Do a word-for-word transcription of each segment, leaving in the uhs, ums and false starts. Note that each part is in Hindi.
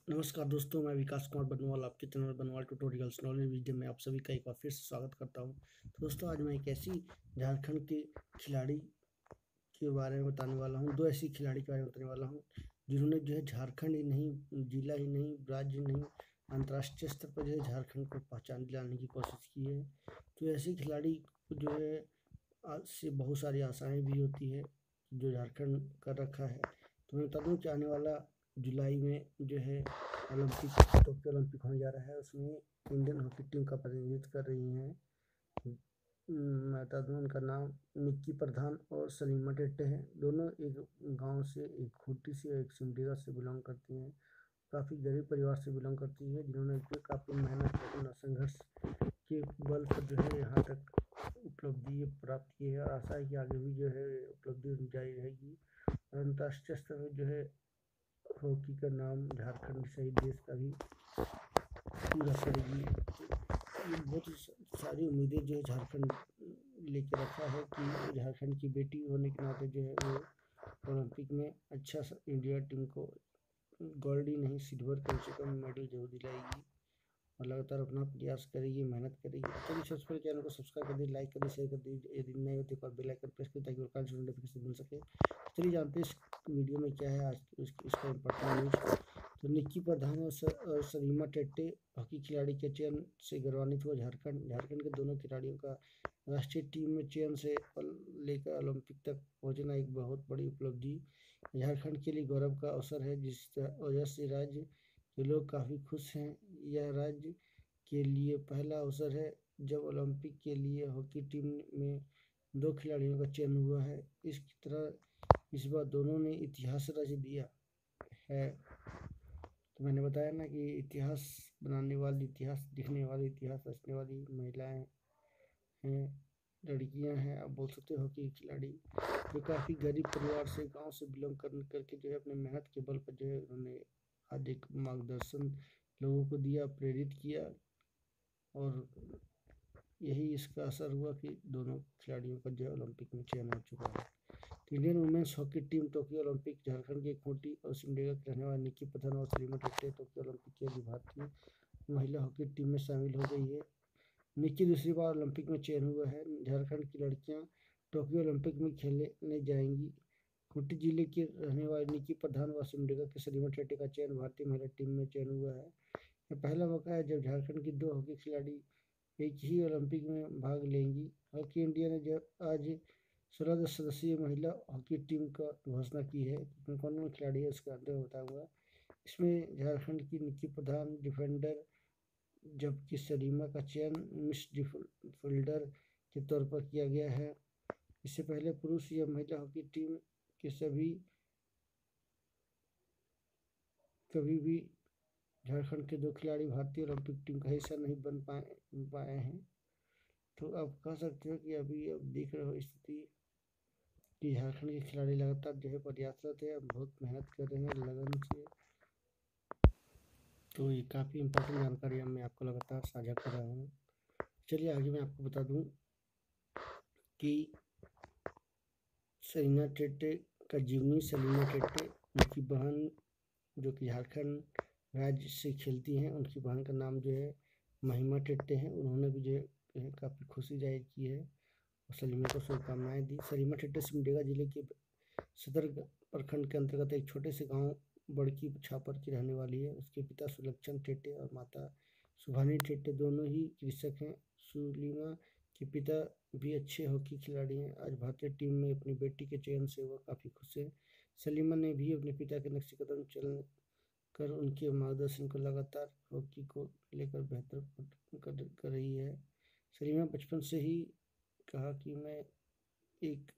नमस्कार दोस्तों, मैं विकास कुमार बर्नवाल आपके channel Barnwal tutorials knowledge video में आप सभी का एक बार फिर से स्वागत करता हूं। तो दोस्तों, आज मैं एक ऐसी झारखंड के खिलाड़ी के बारे में बताने वाला हूं, दो ऐसी खिलाड़ी के बारे में बताने वाला हूं जिन्होंने जो है झारखंड ही नहीं, जिला ही नहीं, राज्य नहीं, अंतर्राष्ट्रीय स्तर पर जो है झारखंड को पहचान दिलाने की कोशिश की है। तो ऐसे खिलाड़ी को जो है आज से बहुत सारी आशाएँ भी होती है जो झारखंड कर रखा है। तो मैं बता दूँ कि आने वाला जुलाई में जो है ओलंपिक टोक्यो ओलंपिक होने जा रहा है, उसमें इंडियन हॉकी टीम का प्रतिनिधित्व कर रही हैं। मैं बता दूँ उनका नाम निक्की प्रधान और सलीमा टेट्टे हैं। दोनों एक गांव से, एक खूंटी से, एक सिमडेगा से बिलोंग करती हैं। काफ़ी गरीब परिवार से बिलोंग करती है, जिन्होंने काफ़ी मेहनत और संघर्ष के बल पर जो है यहाँ तक उपलब्धि प्राप्त की है। आशा है कि आगे भी जो है उपलब्धि जारी रहेगी और अंतर्राष्ट्रीय स्तर पर जो है हॉकी का नाम झारखंड सहित देश का भी पूरा करेगी। बहुत सारी उम्मीदें जो है झारखंड लेके रखा है कि झारखंड की बेटी होने के नाते जो है वो ओलंपिक में अच्छा इंडिया टीम को गोल्ड ही नहीं, सिल्वर कम से कम मेडल जरूर दिलाएगी और लगातार अपना प्रयास करेगी, मेहनत करेगी। चलिए सबसे पहले चैनल को सब्सक्राइब कर दीजिए, लाइक कर दीजिए, शेयर कर दीजिए, यदि नए हो तो एक बार बेल आइकन प्रेस करें ताकि और नोटिफिकेशन मिल सके। चलिए जानते हैं इस वीडियो में क्या है आज इसका इम्पोर्टेंट न्यूज़। तो निक्की प्रधान और सलीमा टेट्टे हॉकी खिलाड़ी के चयन से गौरवान्वित हुआ झारखंड। झारखंड के दोनों खिलाड़ियों का राष्ट्रीय टीम में चयन से लेकर ओलंपिक तक पहुंचना एक बहुत बड़ी उपलब्धि झारखंड के लिए गौरव का अवसर है, जिस वजह से राज्य के लोग काफ़ी खुश हैं। यह राज्य के लिए पहला अवसर है जब ओलंपिक के लिए हॉकी टीम में दो खिलाड़ियों का चयन हुआ है। इस तरह इस बार दोनों ने इतिहास रच दिया है। तो मैंने बताया ना कि इतिहास बनाने वाली, इतिहास लिखने वाली, इतिहास रचने वाली महिलाएं हैं, लड़कियां हैं, आप बोल सकते हो हॉकी खिलाड़ी जो काफ़ी गरीब परिवार से, गांव से बिलोंग कर करके जो है अपने मेहनत के बल पर जो है उन्होंने आज एक मार्गदर्शन लोगों को दिया, प्रेरित किया और यही इसका असर हुआ कि दोनों खिलाड़ियों का जो है ओलंपिक में चयन हो चुका है। तो Indian women's hockey team Tokyo Olympic Jharkhand के खूंटी और सिमडेगा के रहने वाले निक्की प्रधान और सलीमा टेट्टे टोक्यो ओलंपिक के लिए भारतीय महिला हॉकी टीम में शामिल हो गई है। निक्की दूसरी बार ओलंपिक में चयन हुआ है। झारखंड की लड़कियां टोक्यो ओलंपिक में खेलने जाएंगी। खूंटी जिले के रहने वाले निक्की प्रधान व सिमडेगा के सलीमा टेट्टे का चयन भारतीय महिला टीम में चयन हुआ है। यह पहला मौका है जब झारखंड की दो हॉकी खिलाड़ी एक ही ओलंपिक में भाग लेंगी। हॉकी इंडिया ने जब आज सोलह सदस्यीय महिला हॉकी टीम का घोषणा की है। कौन कौन खिलाड़ी है उसका अंतर बताऊंगा। इसमें झारखंड की निक्की प्रधान डिफेंडर, जबकि सलीमा का चयन मिडफील्डर के तौर पर किया गया है। इससे पहले पुरुष या महिला हॉकी टीम के सभी कभी भी झारखंड के दो खिलाड़ी भारतीय ओलंपिक टीम का हिस्सा नहीं बन पाए पाए हैं। तो आप कह सकते हो कि अभी अब देख रहे हो स्थिति कि झारखंड के खिलाड़ी लगातार जो है प्रयासरत है, बहुत मेहनत कर रहे हैं लगन से। तो ये काफ़ी इम्पोर्टेंट जानकारी मैं आपको लगातार साझा कर रहा हूँ। चलिए आगे मैं आपको बता दूँ कि सलीमा टेट्टे का जीवनी। सलीमा टेट्टे उनकी बहन जो कि झारखंड राज्य से खेलती हैं, उनकी बहन का नाम जो है महिमा टेट्टे है। उन्होंने भी जो है काफ़ी खुशी जाहिर की है और सलीमा को शुभकामनाएँ दी। सलीमा टेट्टे सिमडेगा जिले के सदर प्रखंड के अंतर्गत एक छोटे से गांव बड़की छापर की रहने वाली है। उसके पिता सुलक्षण टेट्टे और माता सुभानी टेट्टे दोनों ही कृषक हैं। सलीमा के पिता भी अच्छे हॉकी खिलाड़ी हैं। आज भारतीय टीम में अपनी बेटी के चयन से वह काफ़ी खुश है। सलीमा ने भी अपने पिता के नक्शे कदम चल कर उनके मार्गदर्शन को लगातार हॉकी को लेकर बेहतर कर, कर रही है। सलीमा बचपन से ही कहा कि मैं एक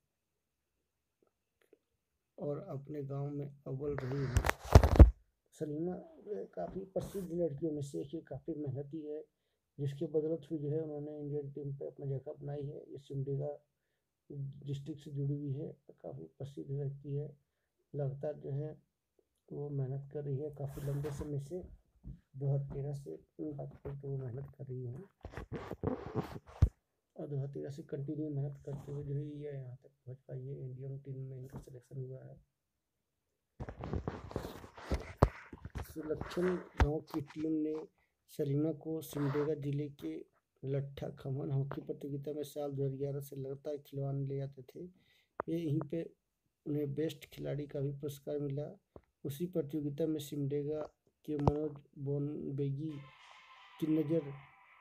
और अपने गांव में अव्वल रही हूँ। सलीमा काफ़ी प्रसिद्ध लड़कियों में से एक, काफ़ी मेहनती है, जिसके बदौलत भी जो है उन्होंने इंडियन टीम पे अपना जगह बनाई है। ये सिमडेगा डिस्ट्रिक्ट से जुड़ी हुई है, काफ़ी प्रसिद्ध व्यक्ति है। लगातार जो है वो मेहनत कर रही है काफ़ी लंबे समय से, दो हज़ार तेरह से बात करते तो वो मेहनत कर रही है और दो हज़ार तेरह से कंटिन्यू मेहनत करते हुए जो है ये यहाँ तक पहुँच पाई है। इंडियन टीम में इनका सिलेक्शन हुआ है। सुलक्षण गांव की टीम ने सलीमा को सिमडेगा जिले के लट्ठा खमन हॉकी प्रतियोगिता में साल दो हज़ार ग्यारह से लगातार खिलवाड़ ले जाते थे। ये यहीं पे उन्हें बेस्ट खिलाड़ी का भी पुरस्कार मिला। उसी प्रतियोगिता में सिमडेगा के मनोज बोनबेगी की नज़र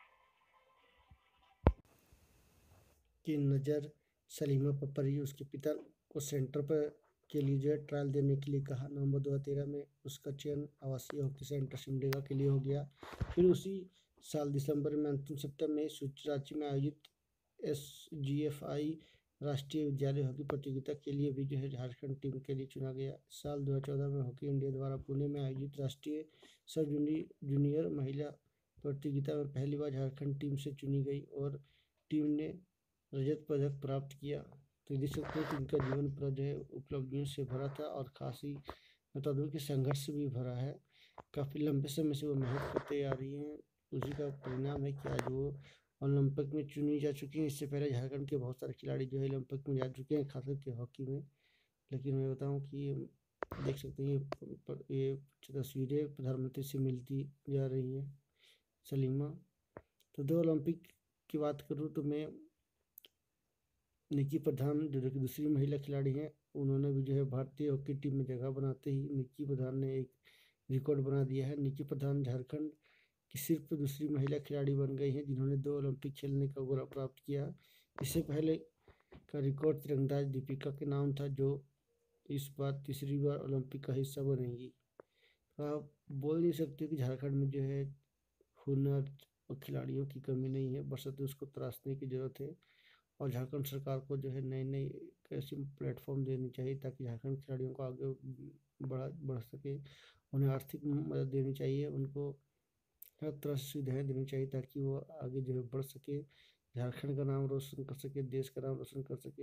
की नज़र सलीमा पर पड़ी। उसके पिता को सेंटर पर के लिए जो है ट्रायल देने के लिए कहा। नवंबर दो हज़ार तेरह में उसका चयन आवासीय हॉकी सेंटर सिमडेगा के लिए हो गया। फिर उसी साल दिसंबर में अंतिम सप्ताह में रांची में आयोजित एस जी एफ आई राष्ट्रीय विद्यालय हॉकी प्रतियोगिता के लिए भी जो है झारखंड टीम के लिए चुना गया। साल दो हज़ार चौदह में हॉकी इंडिया द्वारा पुणे में आयोजित राष्ट्रीय सब जूनियर महिला प्रतियोगिता में पहली बार झारखंड टीम से चुनी गई और टीम ने रजत पदक प्राप्त किया। तो देख सकते हैं कि इनका जीवन पूरा जो है उपलब्धियों से भरा था और खासी बता दूँ कि संघर्ष भी भरा है। काफ़ी लंबे समय से वो मेहनत करते आ रही हैं। उसी का परिणाम है कि आज वो ओलंपिक में चुनी जा चुकी हैं। इससे पहले झारखंड के बहुत सारे खिलाड़ी जो है ओलंपिक में जा चुके हैं, खास करके हॉकी में। लेकिन मैं बताऊँ कि ये देख सकते हैं ये ये तस्वीरें प्रधानमंत्री से मिलती जा रही हैं सलीमा। तो दो ओलंपिक की बात करूँ तो मैं निक्की प्रधान जो कि दूसरी महिला खिलाड़ी हैं, उन्होंने भी जो है भारतीय हॉकी टीम में जगह बनाते ही निक्की प्रधान ने एक रिकॉर्ड बना दिया है। निक्की प्रधान झारखंड की सिर्फ दूसरी महिला खिलाड़ी बन गई हैं जिन्होंने दो ओलंपिक खेलने का गौरव प्राप्त किया। इससे पहले का रिकॉर्ड तीरंदाज दीपिका के नाम था, जो इस बार तीसरी बार ओलंपिक का हिस्सा बनेंगी। तो आप बोल नहीं सकते कि झारखंड में जो है हुनर और खिलाड़ियों की कमी नहीं है, बशर्ते उसको तराशने की ज़रूरत है। और झारखंड सरकार को जो है नए नए ऐसी प्लेटफॉर्म देनी चाहिए ताकि झारखंड खिलाड़ियों को आगे बढ़ा बढ़ सके। उन्हें आर्थिक मदद देनी चाहिए, उनको हर तरह से सुविधाएँ देनी चाहिए ताकि वो आगे जो है बढ़ सके, झारखंड का नाम रोशन कर सके, देश का नाम रोशन कर सके।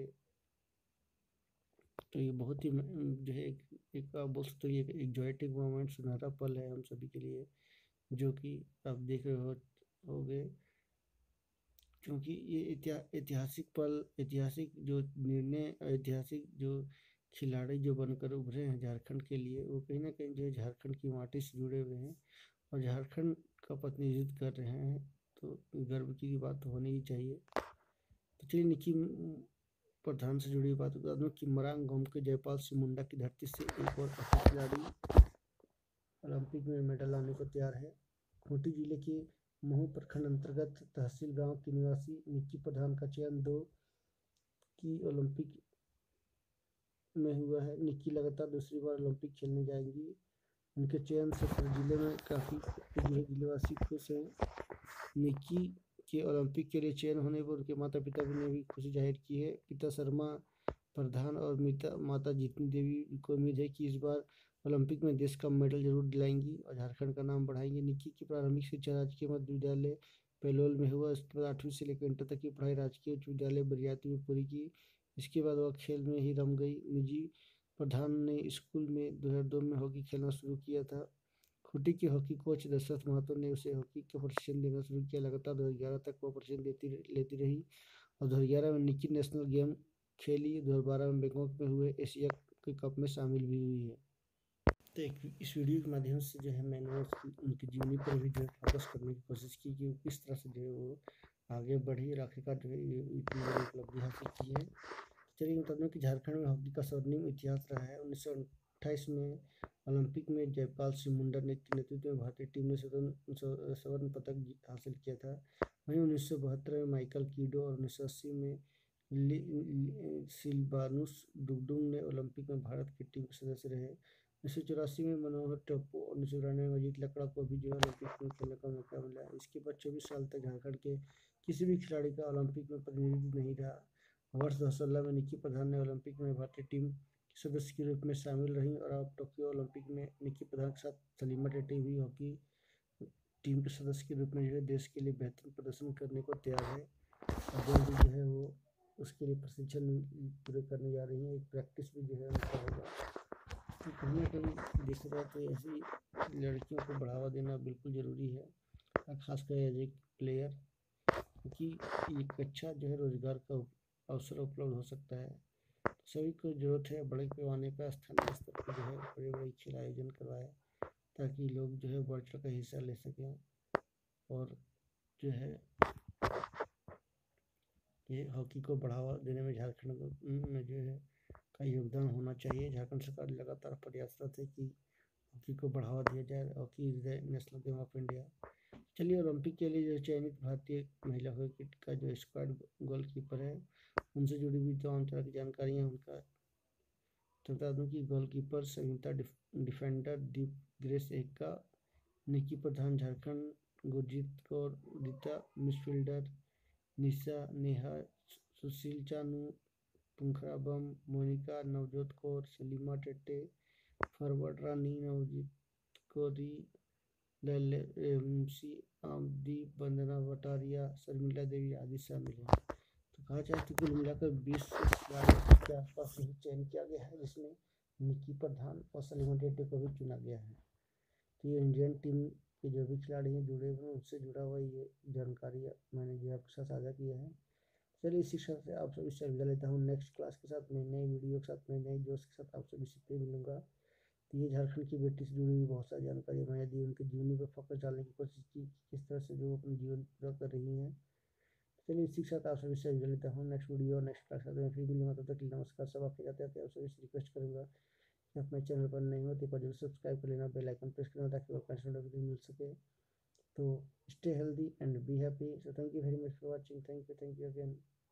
तो ये बहुत ही जो है एक, एक आप बोल सकते हो ये एक एग्जॉयटिक मोमेंट, सुनहरा पल है हम सभी के लिए, जो कि आप देख रहे हो होगे। क्योंकि ये ऐतिहासिक पल, ऐतिहासिक जो निर्णय, ऐतिहासिक जो खिलाड़ी जो बनकर उभरे हैं झारखंड के लिए, वो कहीं ना कहीं जो है झारखंड की माटी से जुड़े हुए हैं और झारखंड का प्रतिनिधित्व कर रहे हैं। तो गर्व की बात तो होनी ही चाहिए। तो चलिए निक्की प्रधान से जुड़ी बात बता दूँ कि मरांग गांव के जयपाल सिंह मुंडा की धरती से एक और खिलाड़ी ओलंपिक में मेडल लाने को तैयार है। खूंटी जिले के महू प्रखंड अंतर्गत तहसील गांव की निवासी निक्की प्रधान का चयन दो की ओलंपिक में हुआ है। निक्की लगातार दूसरी बार ओलंपिक खेलने जाएंगी। उनके चयन से पूरे जिले में काफ़ी जिलेवासी खुश हैं। निक्की के ओलंपिक के लिए चयन होने पर उनके माता पिता ने भी खुशी जाहिर की है। पिता शर्मा प्रधान और मिता माता जीतनी देवी को उम्मीद है कि इस बार ओलंपिक में देश का मेडल जरूर दिलाएंगी और झारखंड का नाम बढ़ाएंगी। निक्की की प्रारंभिक शिक्षा राजकीय मध्य विद्यालय पेलोल में हुआ। उसके बाद आठवीं से लेकर इंटर तक की पढ़ाई राजकीय उच्च विद्यालय बरियाती में पूरी की। इसके बाद वह खेल में ही रम गई। निजी प्रधान ने स्कूल में दो हज़ार दो में हॉकी खेलना शुरू किया था। खूंटी के हॉकी कोच दशरथ महतो ने उसे हॉकी का प्रशिक्षण देना शुरू किया। लगातार दो हज़ार ग्यारह तक वो प्रशिक्षण देती लेती रही और दो हज़ार ग्यारह में निक्की नेशनल गेम खेली। दो हज़ार बारह में बैंकॉक में हुए एशिया के कप में शामिल भी हुई है। तो एक इस वीडियो के माध्यम से जो है मैंने उनकी जीवनी पर भी जो है फोकस करने की कोशिश की कि किस तरह से जो है वो आगे बढ़ी और आखिरकार जो है इतनी बड़ी उपलब्धि हासिल की है। चलिए बता दूँ कि झारखंड में हॉकी का स्वर्णिम इतिहास रहा है। उन्नीस सौ अट्ठाईस में ओलंपिक में जयपाल सिंह मुंडा ने नेतृत्व में भारतीय टीम ने स्वर्ण पदक हासिल किया था। वहीं उन्नीस सौ बहत्तर में माइकल कीडो और उन्नीस सौ अस्सी में सिल्वानुस डुगडुग ने ओलंपिक में भारत की टीम के सदस्य रहे। उन्नीस सौ चौरासी में मनोहर टप्पू और उन्नीस सौ तिरानवे में अजीत लकड़ा को भी जो ओलंपिक में खेलने का मौका मिला। इसके बाद चौबीस साल तक झारखंड के किसी भी खिलाड़ी का ओलंपिक में प्रतिनिधित्व नहीं रहा। वर्ष दो हज़ार सोलह में निक्की प्रधान ने ओलंपिक में भारतीय टीम के सदस्य के रूप में शामिल रही और अब टोक्यो ओलंपिक में निक्की प्रधान के साथ सलीमा टेटी भी हॉकी टीम के सदस्य के रूप में जो है देश के लिए बेहतरीन प्रदर्शन करने को तैयार है। और जल्द जो है वो उसके लिए प्रशिक्षण पूरे करने जा रही हैं। एक प्रैक्टिस भी जो है उनका होगा। तो कहीं ना कहीं देखा जाए तो ऐसी लड़कियों को बढ़ावा देना बिल्कुल ज़रूरी है, खासकर एज ए प्लेयर, क्योंकि एक अच्छा जो है रोजगार का अवसर उपलब्ध हो सकता है। सभी को जरूरत है बड़े पैमाने पर स्थानीय स्तर पर जो है बड़े बड़े खेल आयोजन करवाए ताकि लोग जो है बढ़ चढ़ कर हिस्सा ले सकें और जो है ये हॉकी को बढ़ावा देने में झारखंड में जो है का योगदान होना चाहिए। झारखंड सरकार लगातार प्रयासरत है कि हॉकी को बढ़ावा दिया जाए। Hockey is the national game of India. चलिए, ओलंपिक के लिए जो चयनित भारतीय महिला हॉकी का जो स्क्वाड गोलकीपर है उनसे जुड़ी हुई तमाम तरह की जानकारियाँ उनका बता दूं कि goalkeeper Sanhita, defender Deep Grace Ekka, Nikki Pradhan Jharkhand, Gurjit Kaur Udita, midfielder Nisha Neha, Sushil Chanu, Pukhrambam, Monika, Navjot Kaur, Salima Tete, forward Rani, Navjeet Kaur, एमसी आमदीप, वंदना भटारिया, शर्मिला देवी आदि शामिल हैं। तो कहा जाए तो कुल मिलाकर बीस खिलाड़ियों के आसपास ही चयन किया गया है, जिसमें निकी प्रधान और सलीमा टेटे को भी चुना गया है। तो ये इंडियन टीम के जो भी खिलाड़ी हैं जुड़े हुए हैं उससे जुड़ा हुआ ये जानकारी मैंने जो आपके साथ साझा किया है। चलिए, इसी के साथ आप सभी से विदा लेता हूँ। नेक्स्ट क्लास के साथ, नई नई वीडियो के साथ, नई नई दोस्त के साथ आप सभी से फिर मिलूंगा। तो ये झारखंड की बेटी से जुड़ी हुई बहुत सारी जानकारी मैंने दी, उनके जीवनी पर फोकस डालने की कोशिश की, किस तरह से जो अपने जीवन पूरा कर रही हैं। चलिए, इसी के साथ आप सभी से विदा लेता हूँ। नेक्स्ट वीडियो और नेक्स्ट क्लास के साथ मैं फिर मिलूंगा। तब तक के लिए नमस्कार। सब आपके जाते आते आप सभी से रिक्वेस्ट करूँगा कि आप मेरे चैनल पर नए हो तो एक बार जरूर सब्सक्राइब कर लेना, बेल आइकन प्रेस करना ताकि आपको नोटिफिकेशन मिल सके। तो stay healthy and be happy. So thank you very much for watching. Thank you thank you again.